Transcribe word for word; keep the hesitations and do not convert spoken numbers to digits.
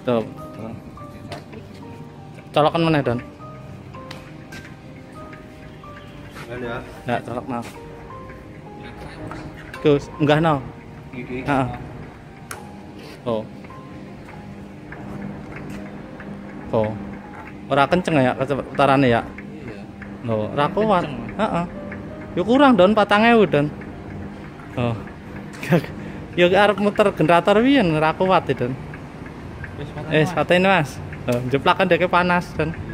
Tuh. Colokan mana Don? Ya. Ya, colok no. Tuh, enggak no. Heeh. Oh. Oh. Ora kenceng ya putarane ya? Iya. Loh, ora kuat. Heeh. Yo kurang Don patang ewu Don. Oh. Yo arep muter generator piyen ora kuat Don. Wis Eh, pateni Mas. Oh, jeplakan deke panas Don.